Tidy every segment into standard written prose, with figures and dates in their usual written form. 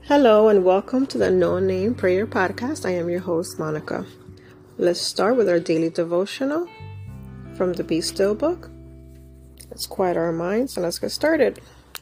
Hello and welcome to the No Name Prayer Podcast. I am your host, Monica. Let's start with our daily devotional from the Be Still book. Let's quiet our minds and let's get started.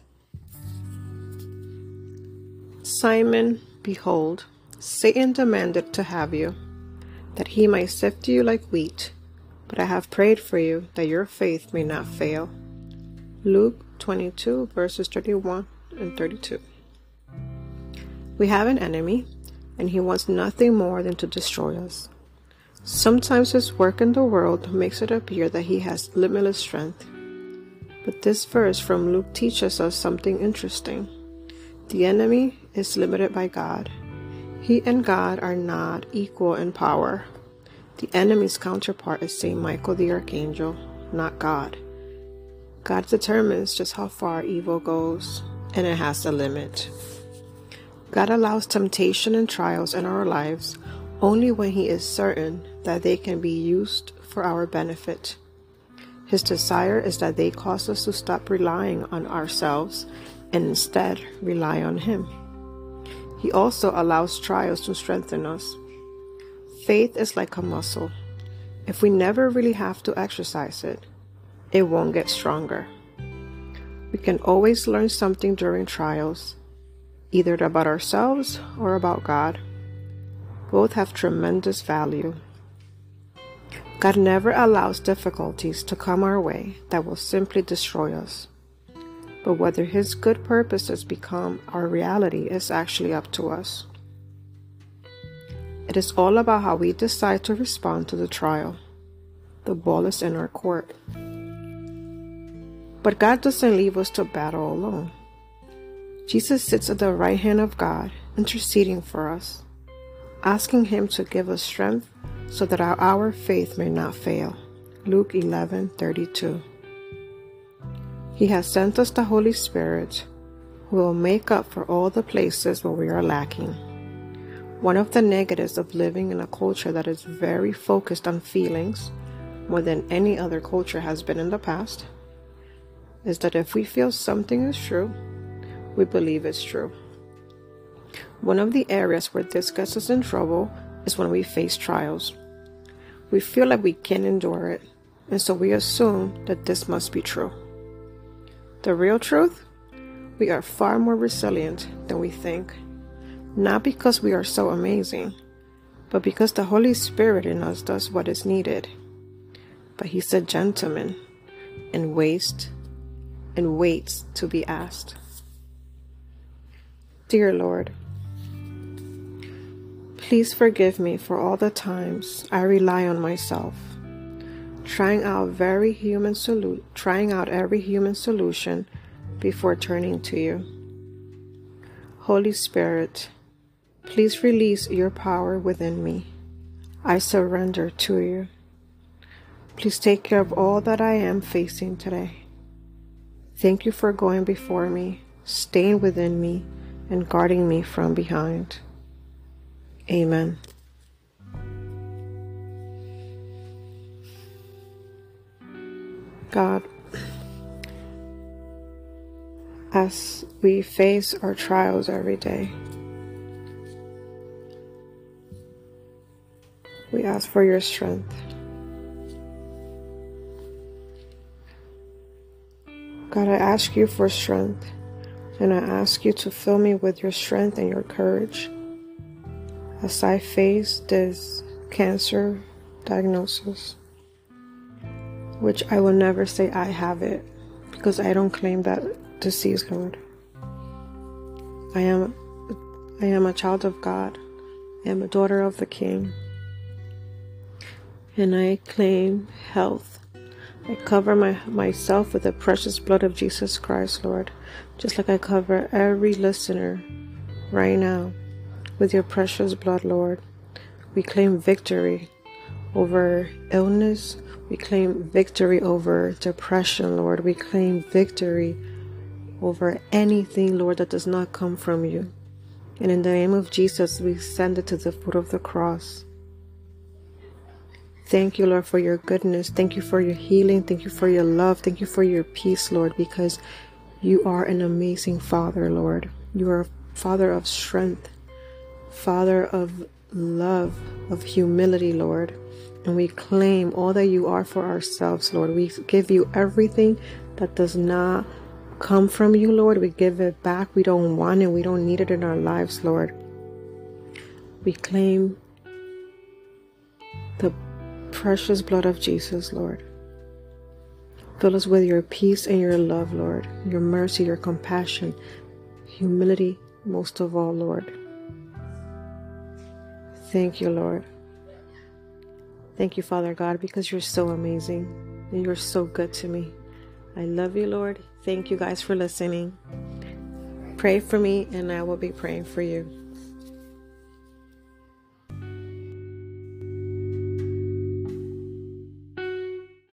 Simon, behold, Satan demanded to have you, that he might sift you like wheat, but I have prayed for you that your faith may not fail. Luke 22 verses 31 and 32. We have an enemy, and he wants nothing more than to destroy us. Sometimes his work in the world makes it appear that he has limitless strength. But this verse from Luke teaches us something interesting. The enemy is limited by God. He and God are not equal in power. The enemy's counterpart is Saint Michael the Archangel, not God. God determines just how far evil goes, and it has a limit. God allows temptation and trials in our lives only when He is certain that they can be used for our benefit. His desire is that they cause us to stop relying on ourselves and instead rely on Him. He also allows trials to strengthen us. Faith is like a muscle. If we never really have to exercise it, it won't get stronger. We can always learn something during trials, either about ourselves or about God. Both have tremendous value. God never allows difficulties to come our way that will simply destroy us. But whether His good purposes become our reality is actually up to us. It is all about how we decide to respond to the trial. The ball is in our court. But God doesn't leave us to battle alone. Jesus sits at the right hand of God, interceding for us, asking Him to give us strength so that our faith may not fail. Luke 11:32. He has sent us the Holy Spirit, who will make up for all the places where we are lacking. One of the negatives of living in a culture that is very focused on feelings, more than any other culture has been in the past, is that if we feel something is true, we believe it's true. One of the areas where this gets us in trouble is when we face trials. We feel like we can't endure it, and so we assume that this must be true. The real truth? We are far more resilient than we think. Not because we are so amazing, but because the Holy Spirit in us does what is needed. But He's a gentleman and waits to be asked. Dear Lord, please forgive me for all the times I rely on myself, trying out every human solution before turning to You. Holy Spirit, please release Your power within me. I surrender to You. Please take care of all that I am facing today. Thank You for going before me, staying within me, and guarding me from behind. Amen. God, as we face our trials every day, we ask for Your strength. God, I ask You for strength, and I ask You to fill me with Your strength and Your courage as I face this cancer diagnosis, which I will never say I have it, because I don't claim that disease, Lord. I am a child of God. I am a daughter of the King, and I claim health. I cover myself with the precious blood of Jesus Christ, Lord, just like I cover every listener right now with Your precious blood, Lord. We claim victory over illness. We claim victory over depression, Lord. We claim victory over anything, Lord, that does not come from You. And in the name of Jesus, we send it to the foot of the cross. Thank You, Lord, for Your goodness. Thank You for Your healing. Thank You for Your love. Thank You for Your peace, Lord, because You are an amazing Father, Lord. You are Father of strength, Father of love, of humility, Lord. And we claim all that you are for ourselves, Lord. We give you everything that does not come from you, Lord. We give it back. We don't want it. We don't need it in our lives, Lord. We claim the precious blood of Jesus, Lord. Fill us with your peace and your love, Lord. Your mercy, your compassion, humility, most of all, Lord. Thank you, Lord. Thank you, Father God, because you're so amazing and you're so good to me. I love you, Lord. Thank you guys for listening. Pray for me and I will be praying for you.